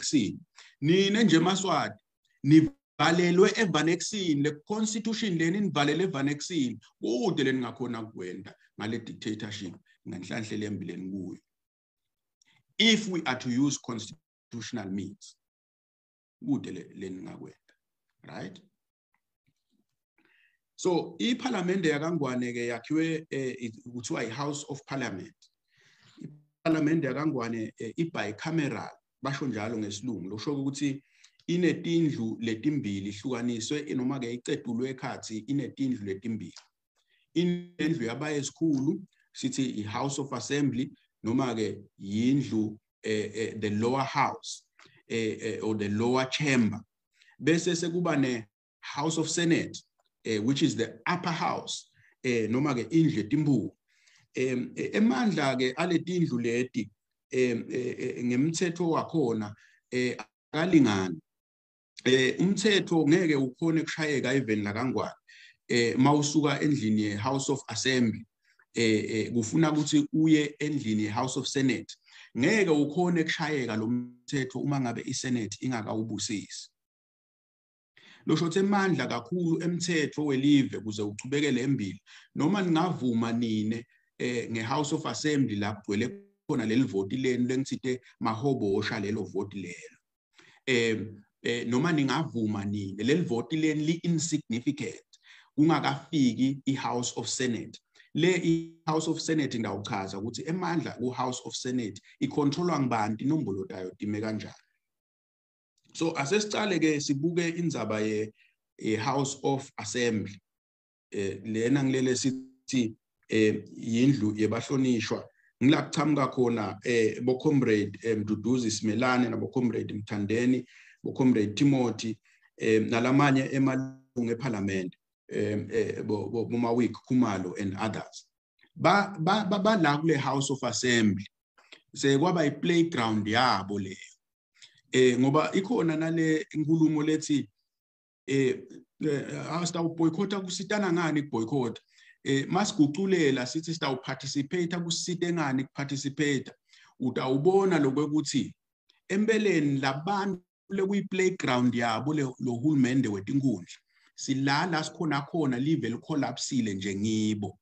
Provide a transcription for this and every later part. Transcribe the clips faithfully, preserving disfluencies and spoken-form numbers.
vaccine nine nje eMaswati nivalelwe eVannexini le constitution leni nivalele eVannexini kude leni ngakhona kwenda ngale dictatorship ngenhlanhla lembi leni kuyo if we are to use constitutional means kude leni ngakwenda right. So iParliament yaKangwane ke yakhiwe kuthiwa iHouse of Parliament. iParliament yaKangwane ibicameral basho njalo ngesilungu losho ukuthi inetindlu letimbili ihlukaniswe noma ke icedulwe ekhathi inetindlu letimbili. Indlu yabayesikhulu sithi iHouse of Assembly noma ke yindlu the lower house or the lower chamber. Bese sekuba ne House of Senate Uh, which is the upper house eh noma ke indlu etimbuku em emandla ke aletindlu leti em ngemthetho wakhona eh akalingani eh umthetho ngeke ukhone kushayeka even la kaNgwane eh mawusuka endlini ye House of Assembly eh kufuna ukuthi uye endlini ye House of Senate ngeke ukhone kushayeka lo mthetho uma ngabe iSenate ingakawubusisi. Losho emandla kakhulu emthetho welive kuze uchubekele embili noma ningavuma nine eh ngeHouse of Assembly lapho gwele khona leli vote leni lengithite mahobosha lelo vote lelo eh noma ningavuma nine leli vote leni li insignificant kungakafiki iHouse of Senate le iHouse of Senate ngawuchaza ukuthi emandla kuHouse of Senate icontrolwa ngbantu inombolo tayo time kanjani. So asesicale ke sibuke indzaba ye House of Assembly eh lena ngilele sithi eh yindlu yebahlonishwa ngila kuchamuka khona eh bo comrade Mduduzi Simelane nabo comrade Mthandeni bo comrade Timothy eh nalamanye emalungu eParliament eh bo Mawik Khumalo and others ba ba ba la kule House of Assembly sekwaba iplayground yabo le. Eh ngoba ikhona nale inkulumo lethi eh asta boycott kusitana ngani boycott eh masiguculela sithi sta participate kusite ngani participate utawubona lokwekuthi empeleni labantu le kuyi playground yabo lo hulumende wetinkundla silala sikhona khona live licollapsile nje ngibo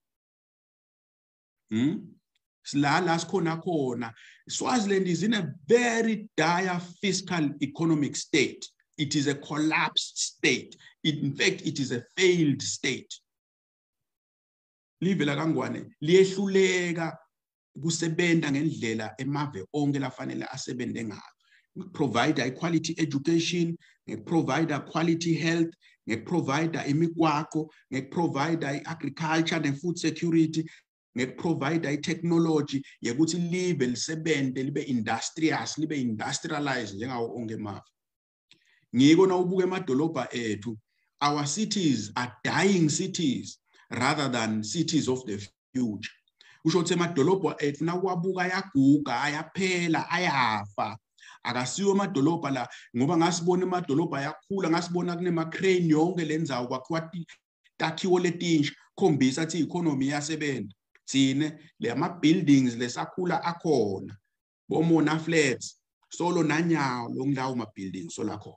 hm silala sikhona khona. Swaziland is in a very dire fiscal economic state. It is a collapsed state. In fact, it is a failed state. Live la kaNgwane liyehluleka kusebenta ngendlela emave onke lafanele asebente ngayo. Provide a quality education, provide a quality health, provide imigwaqo, provide agriculture and food security. Provide technology yekuthi libe lisebente libe industrious libe industrialized njengawo onke emafa. Ngiko na ubuke emadolobha ethu our cities are dying cities rather than cities of the future. Usho ukuthi emadolobha ethu nakuwabuka ayaguga ayaphela ayafa akasiyo emadolobha la ngoba ngasibona emadolobha ayakhula ngasibona kunema crane yonke lenzawo kwakhiwa takhiwo letinsha khombisa ukuthi economy yasebenta. Sine le ama buildings lesakhula akhona bomona flats solo nanyawo londawo ma buildings sola khona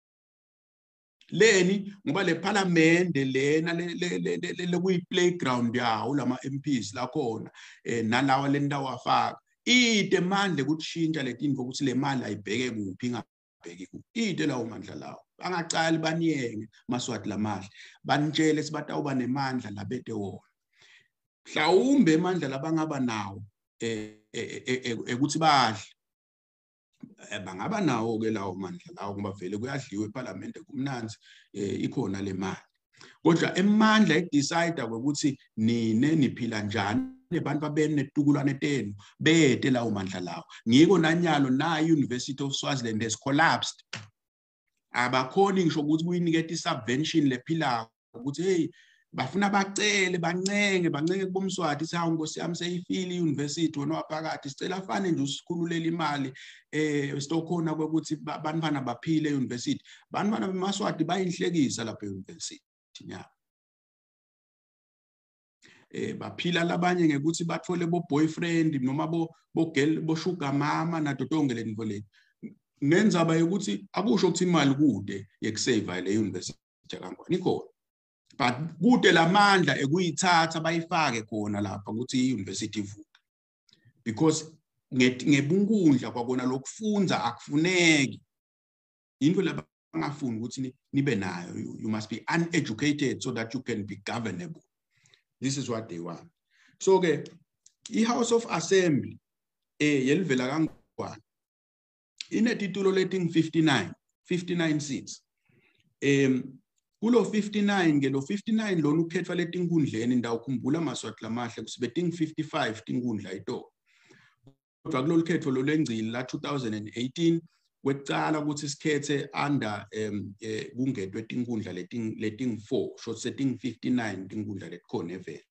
leni ngoba le parliament lena le kuyi playground yawo lama M Ps la khona eh nalawa le ndawo afaka ide manje ukuthintsha letinto ukuthi le mali ayibheke kuphi ingabheki kuphi ide lawo mandla lawo bangacali baniyenge maswati lamandla banitshele sibatawuba nemandla labete wona mhlawumbe emandla labangaba nawo eh ukuthi badle bangaba nawo ke lawo mandla lawo ngoba vele kuyadliwa eParliament kumnanzi ikhona le mali kodwa emandla ekudecide ukuthi nine niphila njani nebantu abenetukulwane tenu bete lawo mandla lawo ngiko nanyalo na University of Swaziland has collapsed abakhoni ngisho ukuthi kuyiniketa isubvention lephila ukuthi hey bafuna bacele bancenge bancenge kubomswati sawu Nkosi yami seyifile iuniversity wona waphakathi sicela afane nje usikhululela imali eh sitokhona ukuthi bantwana baphile euniversity bantwana bemaswati bayinhlekisa lapha euniversity nya eh baphila labanye ngekuthi bathole bo boyfriend noma bo bo girl bo sugar mama nadotonge le nivo lethu ngenza baye ukuthi akusho ukuthi imali kude yekusave le university yaKaNgwane ikhona, but kude lamandla ekuyithatha bayifake khona lapha ukuthi iuniversity ivuke, because ngebunkundla kwakona lokufunda akufuneki. Into labangafuni ukuthi nibe nayo, you must be uneducated so that you can be governable. This is what they want. So ke iHouse of Assembly eh yelivela kaNgwane inetitulo leting fifty-nine fifty-nine seats. Em kulo fifty-nine ke lo fifty-nine lona ukhetha letinkundleni ndawo khumbula maswati lamahle kusibeting fifty-five tinkundla ito. Kodwa kulolu khetho lo lengcili la two thousand eighteen kwecala ukuthi sikhethe under em kungedwe tinkundla leting leting four so setting fifty-nine tinkundla letikhona evela.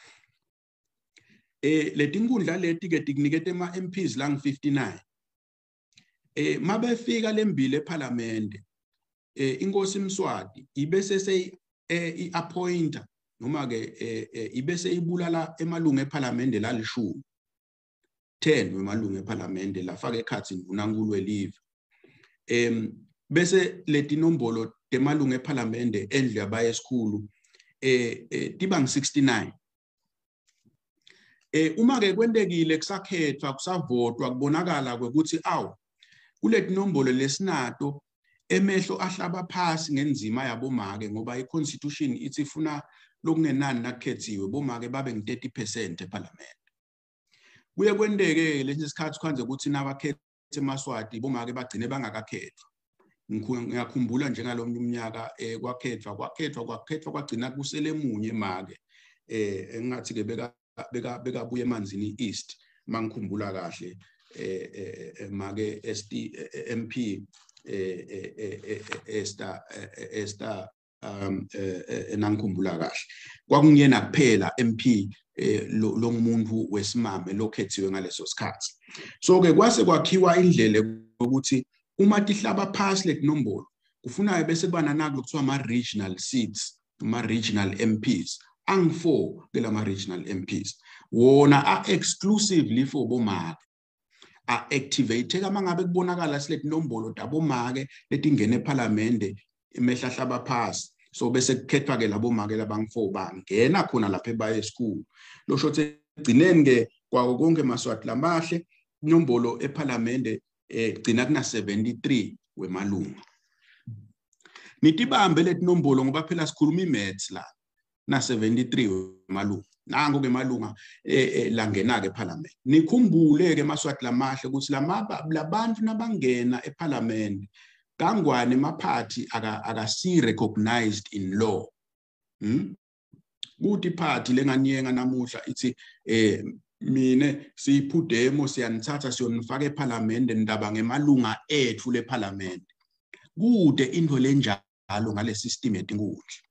Eh letinkundla leti ke tikunikete ama M Ps lang fifty-nine. Eh mabefika lembili eParliament eh inkosi Mswati ibese sey iappointa noma ke ibese ibulala emalungu eParliament lalishumi ten wemalungu eParliament lafaka ekhathi uNkulunkulu welive. Em bese letinombolo temalungu eParliament endlu yabaye esikhulu eh tiba sixty-nine. Eh uma ke kwendekile kusakhethwa kusavotwa kubonakala ukuthi awu kuletinombolo lesinato emehlo ahlaba phasi ngenzima yabomake ngoba iconstitution ithi ifuna lokungenani nakhethiwe bomake babe nge thirty percent eParliament. Kuye kwendeke lesi sikhathi kwanze ukuthi nabakhethe eMaswati bomake bagcine bangakakhethwa. Ngiyakhumbula njengalomnye umnyaka eh kwakhethwa kwakhethwa kwakhethwa kwagcina kusele munye make eh engathi ke beka beka beka buye emanzini east mangikhumbula kahle eh make S T M P eh Esther Esther um enangikhumbula kahle kwakungena kuphela M P lo ngumuntu wesimame lokhethiwe ngaleso sikhathi. So ke kwase kwakhiwa indlela ukuthi uma tihlaba phansi letinombolo kufunayo bese kubana nakho kuthiwa ama regional seats ama regional M Ps ang four ke lama regional M Ps wona are exclusively for bomake a activate kama ngabe kubonakala siletinombolo dabomake letingene eParliament emehla hlaba phasi. So bese kukhethwa ke labo make labangu four bangena khona lapha ebaye school lo shothe gcineni ke kwawo konke Maswati lamahle inombolo eParliament eh gcina kuna seventy-three wemalunga. Nitibambe letinombolo ngoba phela sikhuluma imaths la na seventy-three wemalunga nango ke malunga eh langena ke eParliament. Nikhumbule ke Maswati lamahle ukuthi lamaba labantu nabangena eParliament kaNgwane emaphathi aka si recognized in law. Hmm? Kuthi party lenganiyenga namuhla ithi eh mine siyiphudemo siyanithatha siyonifaka eParliament ndaba ngemalunga ethu leParliament. Kude into lenjalo ngale system yetinkundla.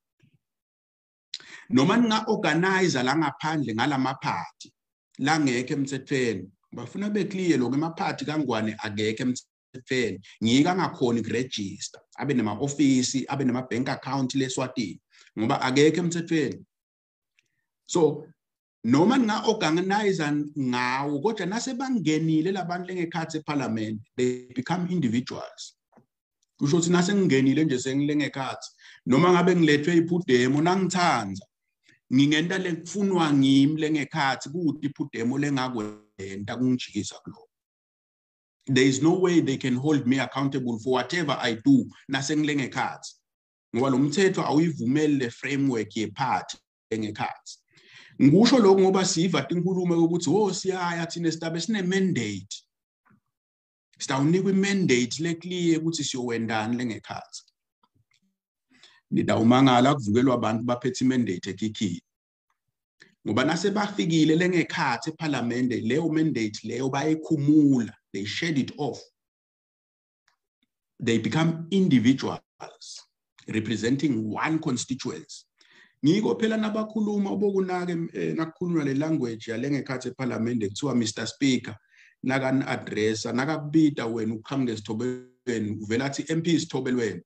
Noma ninga organizer la ngaphandle ngalamaphathi la ngeke emthethweni bafuna be clear lokho emaphathi kaNgwane ageke emthethweni ngika ngakhona iregister abe nema office abe nema bank account leSwatini ngoba ageke emthethweni. So noma ninga organizer ngawo kodwa nase bangenile labantu lengekhathi eParliament they become individuals. Kusho ukuthi nase ngingenile nje sengilengekhathi noma ngabe ngilethwe iphudemo nangithanza ngingenta lekufunwa ngimi lengekhathi kuthi iphudemo lengakwenta kungijikisa kulo. There is no way they can hold me accountable for whatever I do nase ngilengekhathi ngoba lo mthetho awuyivumeli le framework yeparty lengekhathi. Ngisho lokho ngoba siva tinkulumo ukuthi ho siyaya thina sitabe sine mandate. Sitawunikwa imandate leclear ukuthi siyowendana lengekhathi. Nidawumangala kuvukelwa abantu baphethe imandate ekikhini. Ngoba nase bafikile lengekhathi eParliament leyo mandate leyo bayikhumula, they shed it off. They become individuals representing one constituency. Ngiko phela nabakhuluma obokunake nakukhulunywa le language yalengekhathi eParliament kuthiwa Mister Speaker nakani addressa nakakubita wena uqhamuke esithobelweni uvela athi M P isithobelweni.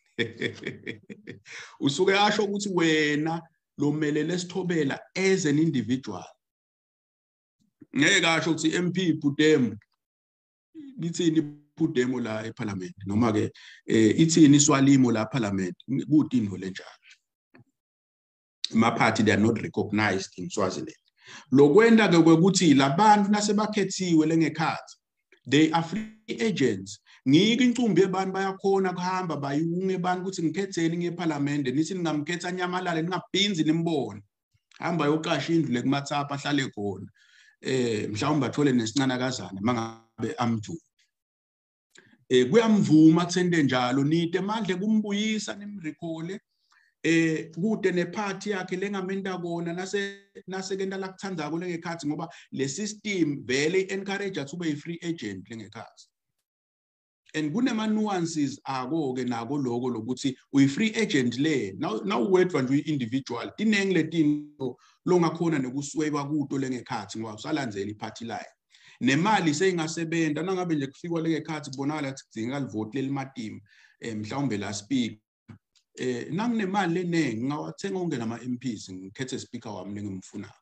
Usuke asho ukuthi wena lo melele sithobela as an individual. Ngeke asho ukuthi M P Pudem lithini iphudemo la eParliament noma ke ithini iswalimo la eParliament kudingo lenjalo. Maphathi they are not recognized in Swaziland. Lokwenda ke ukuthi labantu nasebakhethiwe lengekhathi they are free agents. Ngike incumbi yebantu bayakhona kuhamba bayunge abantu ukuthi ngikhetheni ngeParliament nithi ningamkhetha Nyamalale ningabhinzi nimbone. Hamba yoqasha indlu lekumathapha ahlale khona. Eh mhlawumbe bathole nesincanakazana mangabe amju. Eh kuyamvuma kuthende njalo nite manje kumbuyisa nimrecall eh kude nephathi yakhe lengamenta kona nase nasekenda la kuthandako lengekhathi ngoba le system vele encourage to be a free agent lengekhathi. And kunema nuances ako ke nako lokho lokuthi uyi free agent le now now wedwa nje individual dinenge letinto longakhona nekusweba kuto lengekhathi ngoba usalandzela iparty line nemali seyingasebenta nangabe nje kufikwa lengekhathi kubonakala ukuthi kudingeka livote lelimateam mhlawumbe la speak eh nanginemali lenenge ngawathenga onke nama M Ps ngikhethe speaker wami lengimfuna.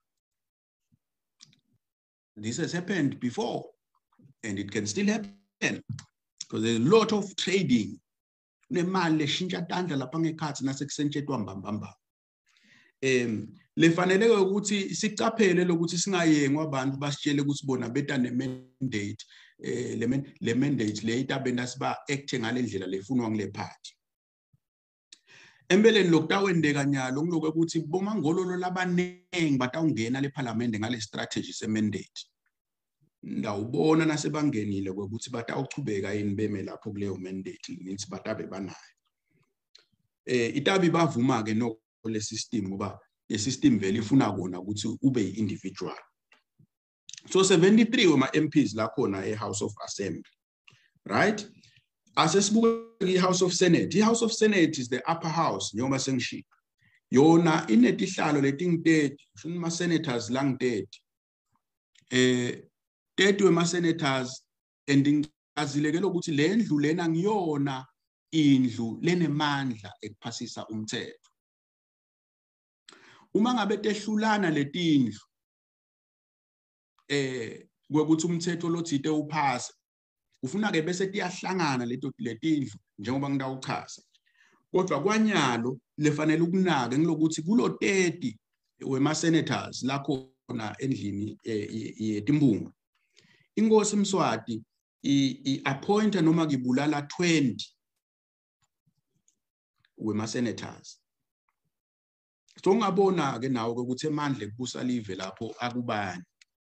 This has happened before and it can still happen. Because there's a lot of trading. Nemali leshintsha tandla lapha ngekhathi nasekusentshentwa mbambamba. Em lefaneleke ukuthi sicaphele lokuthi singayengwa abantu basitshele ukuthi bona beta ne mandate eh le mandate le itabenda siba act ngale ndlela lefunwa ngile party. Embeleni lokutawendeka nyalo ngiloko ukuthi bomangololo labanengi batawungena leParliament ngale strategy se mandate. Ndawubona nasebangenile ukuthi batawuchubeka yini beme lapho kuleyo mandate nithi batabe banayo. Eh itabi bavuma ke no le system ngoba le system vele ifuna kona ukuthi ube individual. So seventy-three wema M Ps la khona eHouse of Assembly. Right? Asesibuka iHouse of Senate. iHouse of Senate is the upper house njengoba sengisho. Yona inetihlalo leting-thirty, shuni ma senators lang-thirty. Eh thirty wema senators and ngazilekela ukuthi le ndlu lena ngiyona indlu lenemandla ekuphasisa umthetho. Uma ngabe tehlulana letindlu eh kwekuthi umthetho lothite uphasa ufuna ke bese tiyahlangana leto letindlu njengoba ngidawuchaza. Kodwa kwanyalo lefanele ukunaka ngilokuthi kulo thirty wema senators la khona endlini yetimbungu. Inkosi Mswati i appointa noma kibulala twenty wema senators. So ngabona ke nawo ukuthi emandla ekubusa live lapho akubani.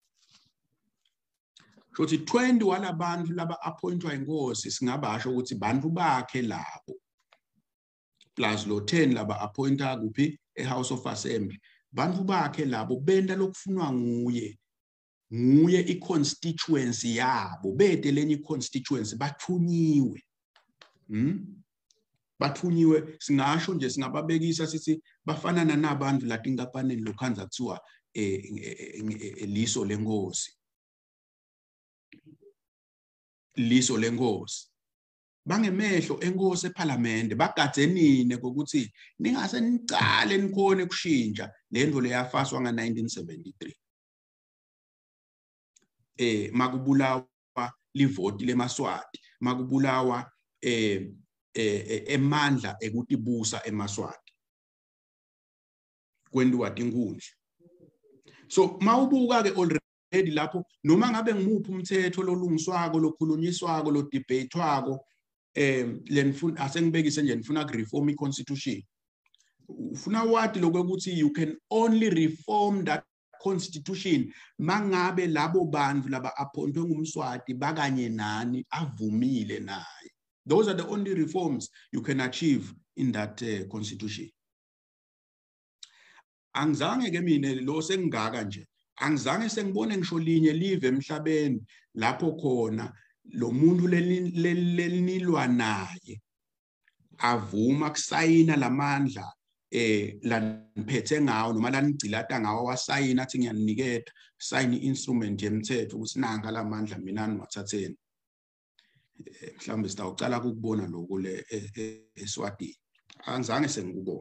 Shothi twenty walabantu laba appointwa inkosi singabasho ukuthi bantu bakhe labo. Plus lo ten laba appointa kuphi eHouse of Assembly. Bantu bakhe labo benda lokufunwa nguye. Nguye i-constituency yabo bete lenye i-constituency bathunyiwe. Hmm? Bathunyiwe singasho nje singababekisa sithi bafanana nabantu latinkapaneni lokhanza kuthiwa liso lenkosi. Liso lenkosi. Bangemehlo enkosi eParliament bagadzenine ukuthi ningase nicale nikhone kushintsha lento leyafaswa nga nineteen seventy-three. Eh makubulawa livoti leMaswati makubulawa eh emandla ekutibusa eMaswati kwendiwa tinkundla. So mawubuka ke already lapho noma ngabe ngimuphi umthetho lolungiswako lokhulunyiswako lo debatewako eh lenifuna asengibekise nje nifuna ku reform iconstitution. Ufuna wathi lokuthi you can only reform that constitution mangabe labo bantu laba appointwe ngumswati bakanye nani avumile naye. Those are the only reforms you can achieve in that uh, constitution. Angizange ke mina lo sengaka nje angizange sengibone ngisho linye live emhlabeni lapho khona lo muntu lelinilwa naye avuma kusayina lamandla eh laniphethe ngawo noma lanicilata ngawo wasayina athi ngiyaniketa sign instrument yemthetho ukuthi nanga lamandla mina niwathatheni. Mhlawumbe sitawucala ukubona lokho le eSwatini angizange sengikubona.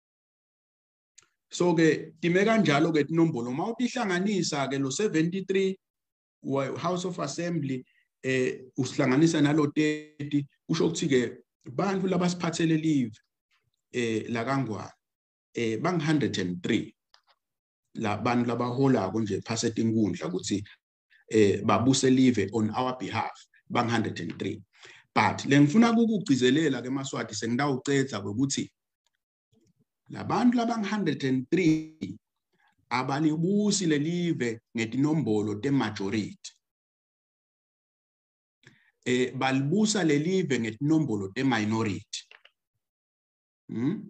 So ke time kanjalo ke inombolo mawutihlanganisa ke lo seventy-three House of Assembly eh usihlanganisa nalo thirty kusho ukuthi ke abantu labasiphathele leave eh la kaNgwane eh bang one hundred and three labantu labaholako nje phase inkundla ukuthi eh babuse leave on our behalf bang one hundred and three. But lengifuna ukugcizelela ke Maswati sengidawucetha ukuthi labantu labang one hundred and three abalibusi le leave ngetinombolo te majority. Eh balibusa le leave ngetinombolo te minority. Hmm?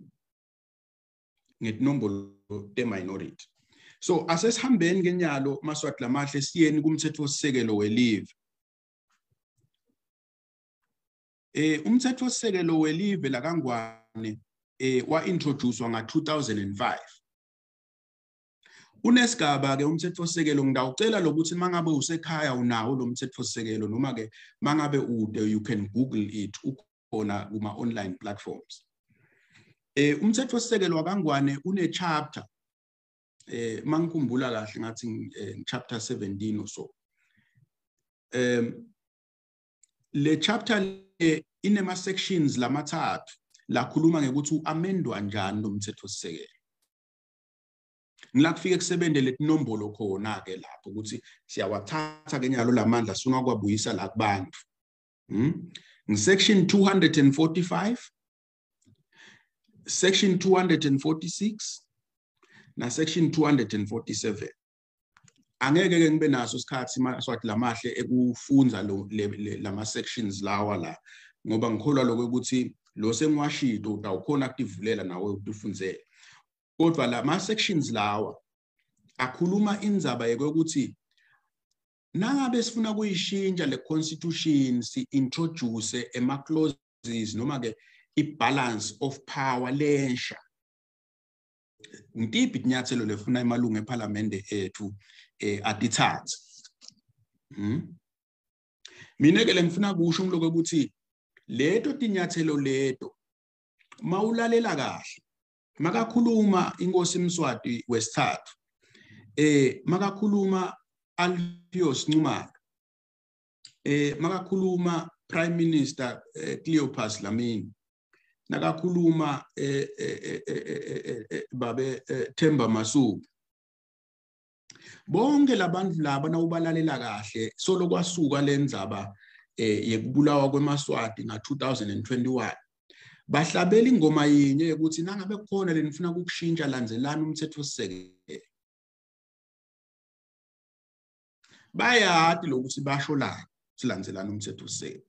Ngetinombolo te minority. So asesihambeni ngenyalo Maswati lamahle siyeni kumthetho sisekelo we leave. Eh umthetho sisekelo we leave la kaNgwane eh wa introducewa nga two thousand five. Unesigaba ke umthetho sisekelo ngidawucela lokuthi mangabe usekhaya unawo lo mthetho sisekelo noma ke mangabe ude you can google it ukhona kuma online platforms. Eh umthetho sisekelo wa kaNgwane une chapter eh mangikhumbula kahle ngathi chapter seventeen or so. Um le chapter le inema sections lamathathu la khuluma ngekuthi uamendwa njani lo mthetho sisekelo. Ngila kufika kusebenzele letinombolo khona ke lapho ukuthi siyawathatha ke nyalo lamandla sifuna kwabuyisa la kubantu. Mhm. In section two hundred forty-five, section two hundred forty-six na section two hundred forty-seven. Angeke ke ngibe naso isikhathi Maswati lamahle ekufunza lo lama sections lawa la ngoba ngikholwa lokho ukuthi lo sengiwashito utawukhona ukudivulela nawe ukufunzela. Kodwa la ma sections lawa akhuluma indzaba yokuthi nangabe sifuna kuyishintsha le constitution si introduce ema clauses noma ke I balance of power lensha. Ngitiphi inyathelo lefuna imalungu eParliament ethu eh atithathe. Mhm. Mina ke lengifuna kusho ngiloko ukuthi leto tinyathelo leto mawulalela kahle makakhuluma inkosi Mswati wesithathu eh makakhuluma Alpheus Ncumalo eh makakhuluma Prime Minister eh, Cleopas Dlamini nakakhuluma eh, eh, eh, eh, babe eh, Themba Masuku bonke labantu laba nawubalalela kahle solo kwasuka lendzaba eh yekubulawa kweMaswati nga two thousand twenty-one bahlabela ingoma yinye ukuthi nangabe kukhona lenifuna ukushintsha landzelana umthetho sisekelo bayati lokuthi basho la silandzelana umthetho sisekelo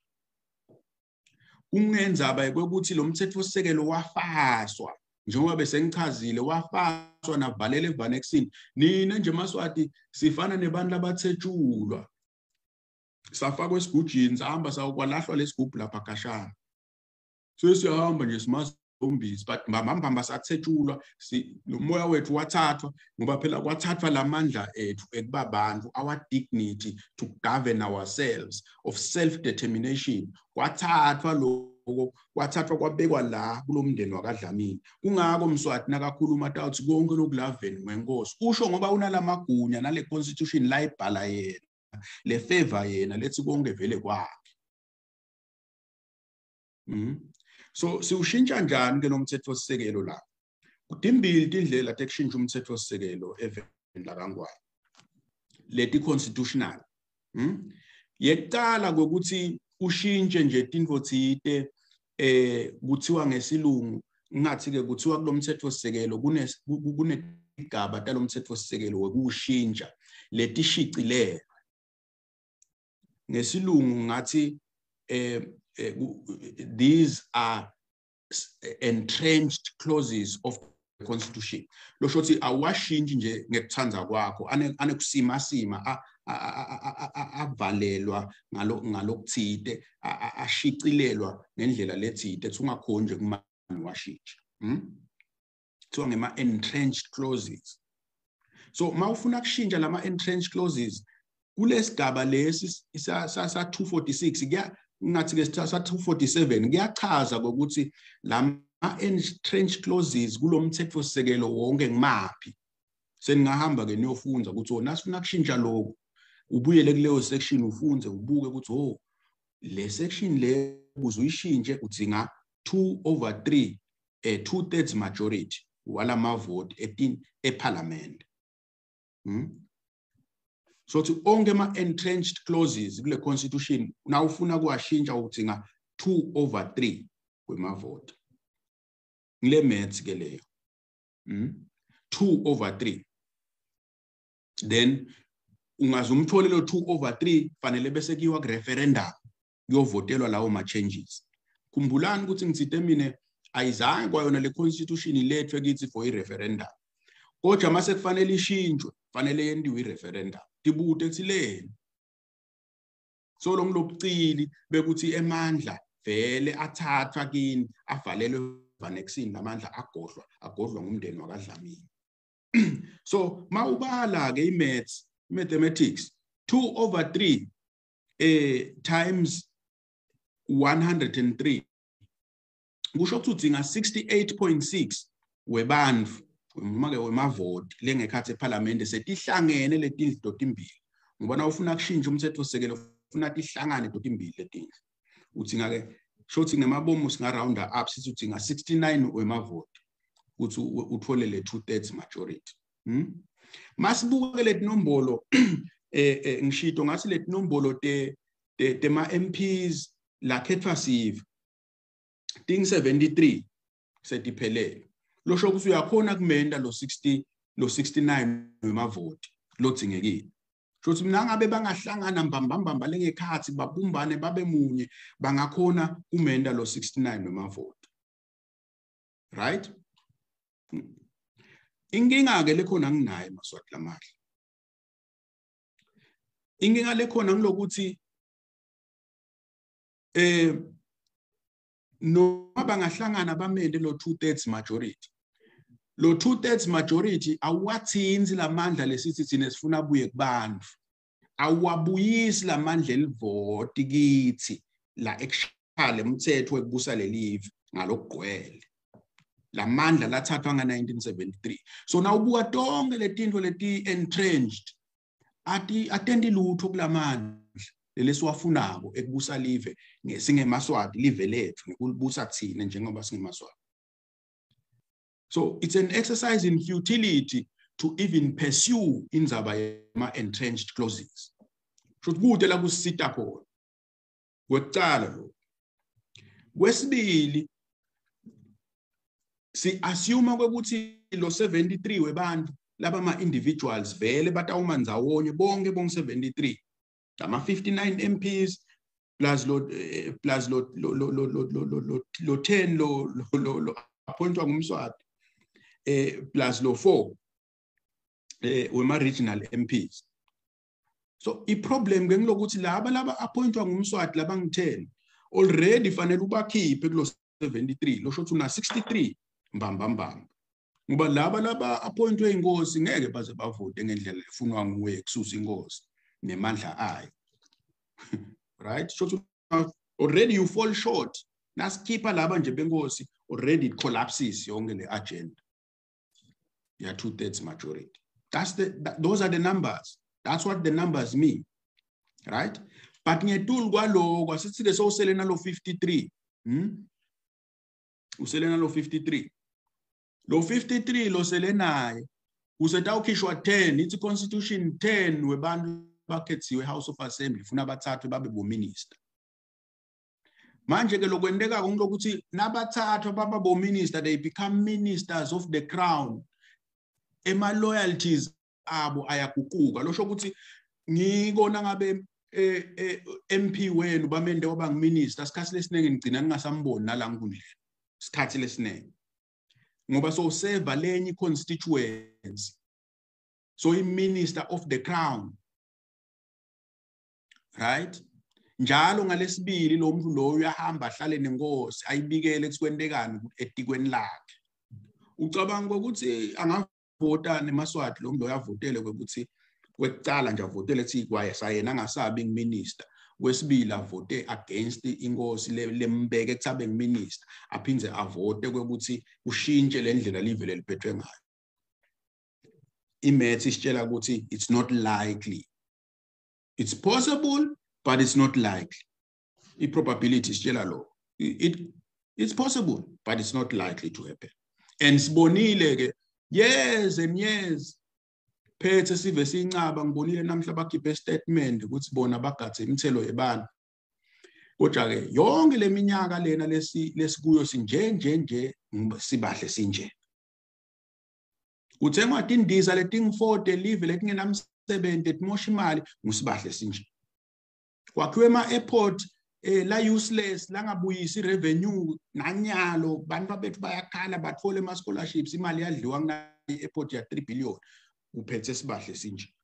ungenzaba ukuthi lo mthetho sisekelo wafaswa njengoba bese ngichazile wafaswa navalele evanexini nina nje Maswati sifana nebantu abathetshulwa safakwe esigujini sahamba sakwalahlwa lesigubhu lapha kashana sesiyahamba nje simazombisi but mambamba sathetshulwa lo moya wethu wathathwa ngoba phela kwathathwa lamandla ethu ekubabantu our dignity to govern ourselves of self determination kwathathwa lokho kwathathwa kwabekwa la kulomndeni wakadlamini kungako Mswati nakakhuluma ukuthi konke lokulaveni ngenkosi usho ngoba unalamagunya nale constitution la ibhala yena le favor yena lethi konke vele kwakhe. Mhm. So siushintsha njani ke nomthetho sisekelo la kudimbili indlela tekushintsha umthetho sisekelo eveni la kaNgwane leti constitutional. Mhm. Yekuqala ukuthi ushintshe nje intfo thite eh kuthiwa ngesilungu ngathi ke kuthiwa kulomthetho sisekelo kune kunegaba talomthetho sisekelo wekushintsha letishicilelwe ngesilungu ngathi eh these are entrenched clauses of the constitution lo shothi awashintshe nje ngekuthanza kwakho ane kusima sima avalelwa ngalo ngalokuthide ashicilelwa ngendlela lethide ungakhona nje kumani washintsha hm kuthiwa ngema entrenched clauses. So mawufuna kushintsha lama entrenched clauses kulesigaba lesi sa two forty-six kuya ngathi ke sa two forty-seven kuyachaza ukuthi lama entrenched clauses kulomthetho sisekelo wonke ngimaphi seningahamba ke niyofunza ukuthi ona sifuna kushintsha lokho ubuyele kuleyo section ufunze ubuke ukuthi oh le section le uzuyishintshe udzinga two over three eh two thirds majority wala mavoti etin eparliament. Hmm? So to onke ma entrenched clauses kule constitution na ufuna kuwashintsha udzinga two over three kwemavoti. Ngile maths ke leyo. Hmm? two over three. Then ungazumthole lo two over three fanele bese kiwa ku referendum yovotelwa lawo ma changes. Kumbulani ukuthi ngitsite mina ayizange kwayona le constitution ilethwe kithi for i referendum. Kodwa mase kufanele ishintshwe fanele yendiwe i referendum. Tibute kuthileni. So lo nglobucili bekuthi emandla vele athathwa kini avalelwe vanexini lamandla agodlwa agodlwa ngumndeni wakadlamini. So mawubala ke imaths mathematics two over three eh times one hundred three kusho ukuthi udzinga sixty-eight point six webandfu uma ke wemavoti lengekhathi eParliament setihlangene letindlu dotimbili ngoba na ufuna kushintsha umthetho sekelo ufuna tihlangane dotimbili letindlu udzinga ke shothi ngemabomu singa round up sithi udzinga sixty-nine wemavoti ukuthi uthole le two thirds majority. Hmm? Masibuke letinombolo eh ngishito ngasi letinombolo te te ma M Ps la khetwa sive ting seventy-three setiphelele lo sho ukuthi uyakhona kumenda lo sixty lo sixty-nine wemavoti lo dzingekile shothi mina ngabe bangahlangana mbambamba lengekhathi babumbane babe munye bangakhona kumenda lo sixty-nine wemavoti. Right? Inkinga ke lekhona nginayo maswati lamahle. Inkinga lekhona ngilokuthi eh noma bangahlangana bamende lo two thirds majority. Lo two thirds majority awathinzi lamandla lesithi sine sifuna buye kubandfu. Awabuyisi lamandla elivoti kithi la ekushale umthetho wekubusa lelive ngalokugcwele. Lamandla lathathwa nga nineteen seventy-three. So na ubuka tonke letindlo leti entrenched ati atendi lutho kulamandla lesiwafunako ekubusa live ngesingemaswati live lethu ngikulibusa thina njengoba singemaswati. So it's an exercise in futility to even pursue indzaba yema entrenched clauses. Shothi kude la kusita khona. Kwecala lo. Kwesibili si assume ukuthi lo seventy-three webantu laba ma individuals vele batawuma ndzawonye bonke bonke seventy-three ama fifty-nine M Ps plus lo plus lo lo lo lo lo lo lo ten lo lo lo appointwa ngumswati eh plus lo four eh wema regional M Ps. So I problem ke ngilokuthi laba laba appointwa ngumswati laba ngi ten already fanele ubakhiphe kulo seventy-three lo shothi una sixty-three mbamba mbamba ngoba laba laba appointwe inkosi ngeke baze bavote ngendlela efunwa nguwe kususa inkosi nemandla ayo. Right? So already you fall short. Nasikipha laba nje benkosi already it collapses yonke le agenda. Yeah, two thirds majority. That's the that, those are the numbers. That's what the numbers mean. Right? But ngetul kwalo kwasithi ke so uselena lo fifty-three. Hmm? Uselena lo fifty-three. Lo fifty-three lo selenayo usetawukhishwa ten ithi constitution ten webantu bakhethiwe House of Assembly funa bathathwe babe bo minister. Manje ke lokwendeka ngokuthi nabathathwa baba bo minister they become ministers of the crown. Ema loyalties abo ayaguquka lo sho ukuthi ngikona ngabe eh M P wenu bamende waba ngiminister sikhathi lesinenge ngicina ngingasamboni nala ngikundlela sikhathi lesinenge ngoba so serve lenye constituency so I minister of the crown. Right? Njalo ngalesibili lo muntu lo uyahamba ahlale nenkosi ayibikele kusekwendekani etikweni lakhe. Ucabanga ukuthi angavota nemaswati lo muntu uyavotele ukuthi kwecala nje avotele ethi kwaye sayena angasabi ngiminister. Kwesibili avote against inkosi lembeke ekuthabe ngiminister aphindze avote kwekuthi ushintshe lendlela live leliphethwe ngayo. Imaths isitshela ukuthi it's not likely. It's possible, but it's not likely. I-probability sitshela lo. It it's possible, but it's not likely to happen. And sibonile ke years and years phethe sive sincaba ngibonile namhla bakhiphe statement ukuthi bona bagathe imithelo yebani. Kodwa ke yonke leminyaka lena lesi lesikuyo sinje nje nje sibahle sinje. Uthengwa tindiza leting-forty live letingenamsebenzi etimosha imali ngisibahle sinje. Kwakhiwe ama-airport eh la useless la ngabuyisi revenue nanyalo bantu bethu bayakhala bathola ama scholarships imali yadliwa kuna airport ya three billion uphethe sibahle sinje.